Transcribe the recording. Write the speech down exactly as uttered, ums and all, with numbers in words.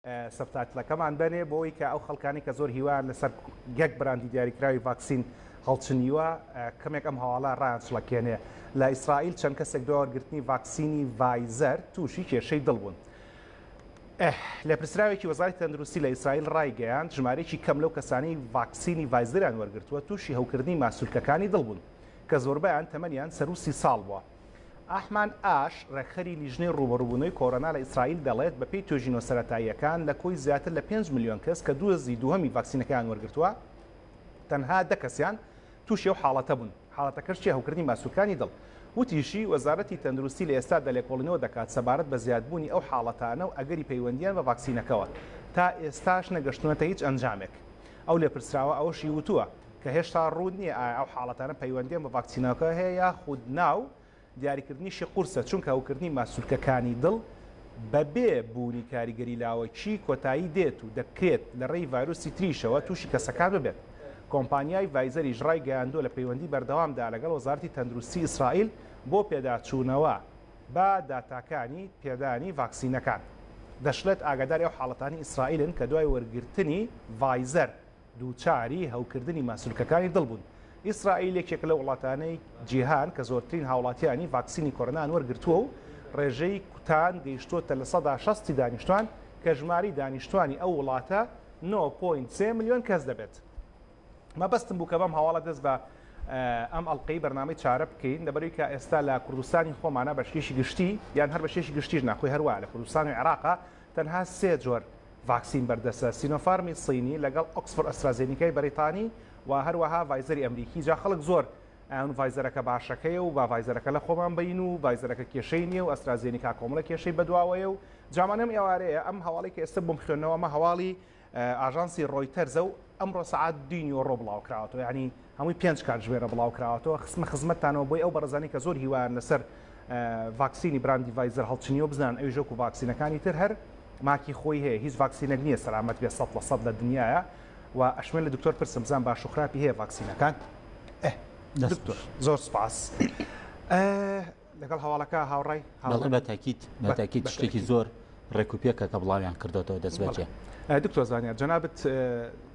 سەفتاتلەکەمان بنێ بۆی کە ئەو خەڵکانی کە زۆر هیوایان لەسەر یەک براندی دیاریکراوی ڤاکسین هەڵچنیوە کەمێک ئەم هەواڵە ڕایانچڵەکێنێ لە ئیسرائیل چەند کەسێک دووەرگرتنی ڤاکسینی ڤایزەر تووشی کێشەی دڵ بوون. لە پرسراوێکی وەزارەتی تەندروستی لە ئیسرائیل ڕایگەیاند ژمارەیەکی کەم لەو کەسانی ڤاکسینی ڤایزەریان وەرگرتووە تووشی هەوکردنی ماسوولکەکانی دڵ بوون کە زۆربەیان تەمەنیان سەر و سی ساڵ بووە. ئاحمان ئاش ڕێکخەری لیژنەی ڕوبەڕووبوونەوەی کۆڕۆنا لە ئیسرائیل دەڵێت بەپێی توێژینەوە سەرەتاییەکان لە کۆی زیاتر لە پێنج ملیۆن کەس کە دووەزی دووهەمی ڤاکسینەکەیان وەرگرتووە تەنها دە کەسیان تووشی ئەو حاڵەتە بوون. حاڵەتەکەش چیە؟ هەوکردنی ماسوولکانی دڵ. وتیشی وەزارەتی تەندروستی لە ئێستا دەلێکۆڵینەوە دەکات سەبارەت بە زیادبوونی ئەو حاڵەتانە و ئەگەری پەیوەندیان بە ڤاکسینەکەەوە تا ئێستاش نەگەشتونەتە هیچ ئەنجامێک. ئەو لێپرسراوە ئەوەشی وتووە کە هێشتا ڕوود نییە ئایا ئەو حاڵەتانە پەیوەندیان بە ڤاکسینەکە هەیە یا خود ناو دیاریکردنیشی قورسە چونکە هەوکردنی ماسوولکەکانی دڵ بەبێ بوونی کاریگەری لاوەکی کۆتایی دێت و دەکرێت لە ڕێی ڤایرۆسی تریشەوە تووشی کەسەکان ببێت. کۆمپانیای ڤایزەریش ڕای گەیاندووە لە پەیوەندی بەردەوامدا لەگەڵ وەزارەتی تەندروستی ئیسرائیل بۆ پێداچوونەوە بە داتاکانی پێدانی ڤاکسینەکان. دەشڵێت ئاگاداری ئەو حاڵەتانی ئیسرائیلن کە دوای وەرگرتنی ڤایزەر دووچاری هەوکردنی ماسوولکەکانی دڵ بوون. ئیسرائیل یەکێک لە وڵاتانەی جیهان کە زۆرترین هاوڵاتیانی ڤاکسینی کۆرۆنان وەرگرتووە و ڕێژەی کوتان گەیشتووەتە لە سەدا شەستی دانیشتوان کە ژماری دانیشتوانی ئەو وڵاتە نۆ پۆینت سێ ملیۆن کەس دەبێت. مەبەستم بوو کە بەم هەواڵە دەست بە ئەم ئەڵلقەی بەرنامەی چارە بکەین لەبەرەوەی کە ئێستا لە کوردستانی خۆمانە بەشێشی گشتی یان هەر بەشێشی گشتیش ناخۆی هەروە لە کوردستان و عێراقا تەنها سێ جۆر ڤاکسین بەردەستە: سینۆفارمی سینی لەگەڵ ئۆکسفۆرد ئەسترازێنیکای بەریتانی و هەروەها ڤایزەری ئەمریکی. جا خەڵک زۆر ئەم ڤایزەرەکە باشەکەیە و با ڤایزەرەکە لە خۆمان بین و ڤایزەرەکە کێشەی نییە و ئەسترازێنیکا کۆمەڵە کێشەی بەدواوەیە و جامانەم ئێوارەیە ئەم هەواڵی کە ئێستا بۆم خوێندنەوە ئەمە هەواڵی ئاژانسی ڕۆیتەرزە و ئەمڕۆ سەعات دوو نیوە بڵاوکراوەتەوە، یعنی هەمووی پێنج کاتژمێرە بڵاوکراوەتەوە. خسمە خزمەتتانەوە بۆی ئەو بەڕێزانی کە زۆر هیوایان لەسەر ڤاکسینی براندی ڤایزەر هەڵچنیوە بزنان ئەوی ژۆک و ڤاکسینەکانی تر هەر ماکی خۆی هەیە، هیچ ڤاکسینێک نییە سەلامەت بێ سەد لە سەد لە دنیاە و ئەشمێن لە دکتۆر پرسم بزان باشوخراپی هەیە ڤاکسینەکان. دکتۆر زۆر سپاس. لەگەڵ هەواڵەکە هاوڕای بە تاکید بە تاکید شتێکی زۆر ڕێکوپێکە کە بڵاویان کردەوە دەست بەجێ. دکتۆر زانیار جەنابەت